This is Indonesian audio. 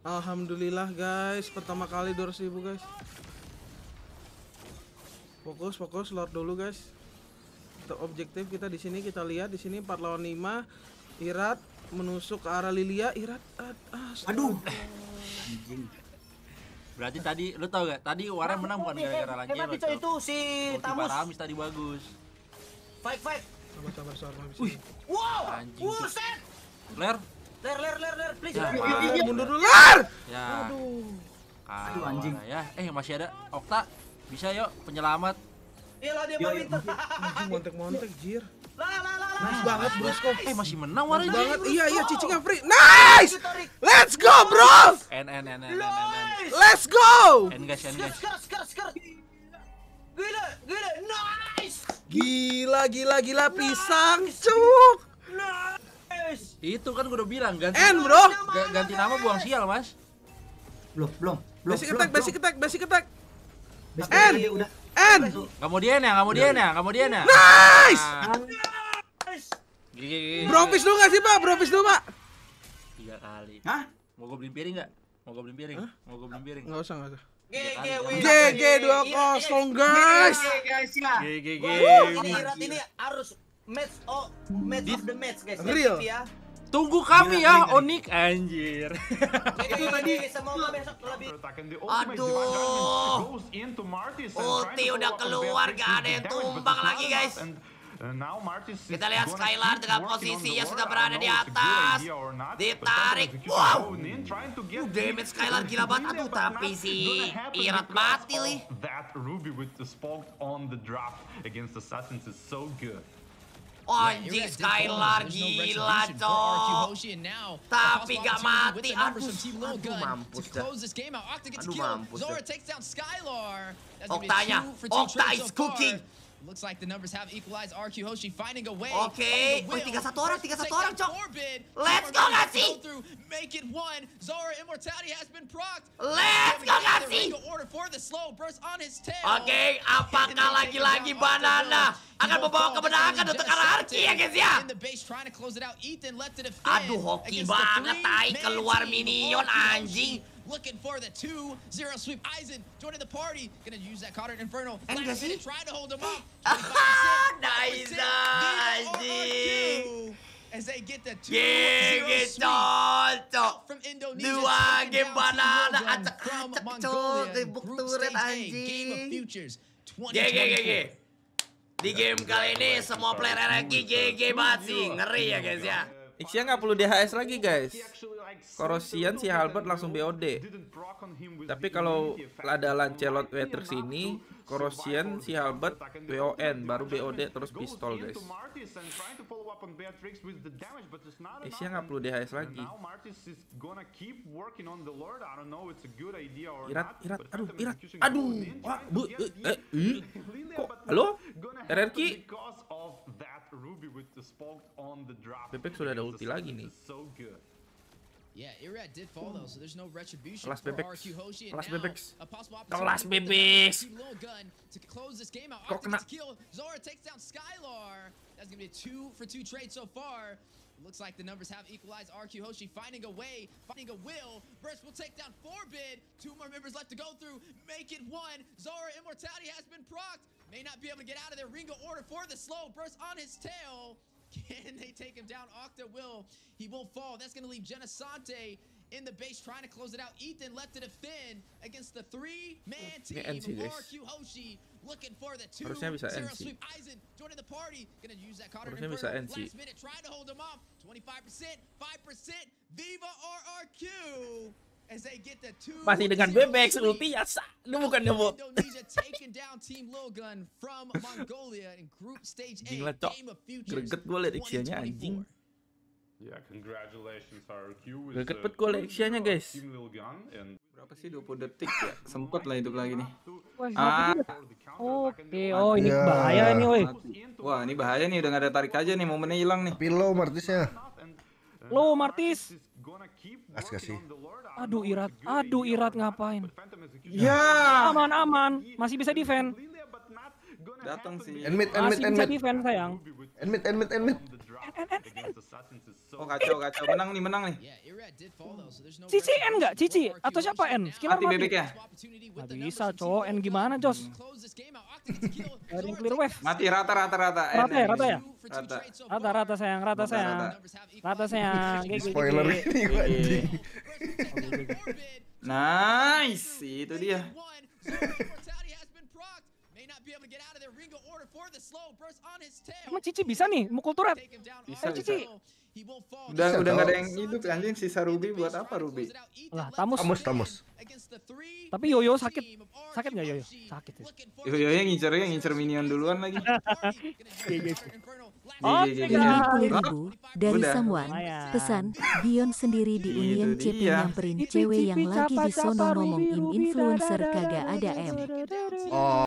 Alhamdulillah guys, pertama kali 200.000 guys. Fokus Lord dulu guys. Kita objektif kita di sini, kita lihat di sini 4 lawan 5. Irat menusuk ke arah Lilia. Irat Aduh. Anjing. Berarti tadi lu tau gak? Tadi Warren menang bukan gara-gara Lancelot. Itu si Tamus. Paramis tadi bagus. Fight. Sabar habis. Wih. Wow. Anjing. Buset. Ler. Ler, please. Ya, mundur dulu Ler. Ya. Aduh, anjing. Ya, masih ada Okta. Bisa yuk penyelamat. Iya lah dia mau pinter. Anjing montek jir. Lah. Nice banget bro. Masih menang Warren. Banget. Iya cicingnya free. Nice. Let's go bro. Let's go. N guys. Skr. Gila. Nice. Gila pisang cuk. Nice. Itu kan gue udah bilang ganti. N bro. Ganti nama buang sial, Mas. Belum. Basic attack. N. Udah. N. Enggak mau dia ya. Nice. Gigi. Bropis dulu nggak sih Pak? 3 kali. Hah? Mau gue beliin piring enggak? Mau gue beliin piring? Nggak usah. GG 2-0 guys. GG. Ini Irat ini harus match of the match guys. Real. Ya. Tunggu kami ya, Onyx anjir. Itu tadi semoga besok lebih. Aduh. Ulti udah keluar, gak ada yang tumbang lagi guys. Kita lihat Skylar dengan posisinya sudah berada di atas. Ditarik. Wow. Damage Skylar gila banget. Aduh, tapi si Irat mati nih. Anjing Skylar gila cok. Tapi gak mati. Aduh mampus dah. Oktanya. Okta is cooking. Looks like the numbers have equalized. RQ Hoshi finding a way. Oke, 31 orang, cok. Let's go Gassi. Make it one. Zora immortality has been procced. Let's go Gassi. Oke, apakah lagi-lagi Banana akan membawa kemenangan untuk RRQ ya guys ya? Aduh, hoki banget tai keluar minion anjing. Looking for the 2-0 sweep. Aizen joining the party. Gonna use that Cotter Inferno. Last minute trying to hold him up. Nice anjing. As they get the 2-0 sweep. From Indonesia. Dua game Banana. From Acak-acak Mongolia. gebuk Group turret stage A, Game of anjing. Futures GG. 2024. Di game kali ini semua player RRQ GG banget sih. Ngeri ya guys ya. Ixia nggak perlu DHS lagi guys. Korosian si Halbert langsung BOD. Tapi kalau ada Lancelot Wetrix ini, Korosian si Halbert WON baru BOD terus pistol guys. Ixia nggak perlu DHS lagi. Aduh, wah, kok, halo, RRQ? Bebek sudah ada ulti lagi nih. Yeah, Irad did fall though, so there's no retribution Kelas for bebek. RQ Hoshi. Kelas And now, bebek. a possible Kelas opportunity bebek. for Team Lil Gun to close this game out. Kok Octa kena? gets a kill. Zora takes down Skylar. That's gonna be a 2-for-2 trade so far. Looks like the numbers have equalized. RQ Hoshi finding a way, finding a will. Burst will take down Forbid. 2 more members left to go through. Make it 1. Zora immortality has been procced. May not be able to get out of there. Ringo order for the slow burst on his tail. Can they take him down? Octa will. He won't fall. That's going to leave Genesante in the base trying to close it out. Ethan left to defend against the 3-man team of RQ Hoshi. Looking for the 2-0 sweep. Aizen joining the party. Gonna use that Cotter Inferno. Last minute trying to hold him off. 25%, 5%. Viva RRQ. As they get the 2 Masih dengan bebek ulti ya, lu bukan nyebut. Indonesia taking down Team Lil Gun from Mongolia in group stage A. Gila, Cok. Game of Futures Greget gue liat Ixianya anjing. 2024. Yeah, congratulations RQ. Greget bet gue liat Ixianya guys. Team Lil Gun and Berapa sih 20 detik ya? Sempet lah hidup lagi nih. Oke, oh ini bahaya nih woi. Wah, ini bahaya nih, udah gak ada tarik aja nih, momennya hilang nih. Tapi low Martisnya. Lo Martis. Gas kasih. Aduh Irat ngapain? Ya. Aman, masih bisa defend. Datang sih. End mid. Masih bisa defend sayang. End mid. Oh kacau. Menang nih. Cici N nggak? Cici atau siapa N? Skiller Mati bebek ya? Nggak bisa cowok. N gimana Jos? Dari clear wave. Mati rata. Rata ya? Rata sayang. Spoiler ini anjing. Nice, itu dia. Emang Cici bisa nih mukul turret? Bisa. Cici. Udah nggak ada yang hidup anjing, sisa Ruby buat apa Ruby? Lah, Tamus. Tapi Yoyo sakit nggak Yoyo? Sakit ya. Yoyo ngincer minion duluan lagi. Oke, 50.000 dari Udah. someone. Pesan, Dion sendiri di Union Itu CP dia. nyamperin cewek yang lagi di sono ngomong influencer kagak ada M. Oh.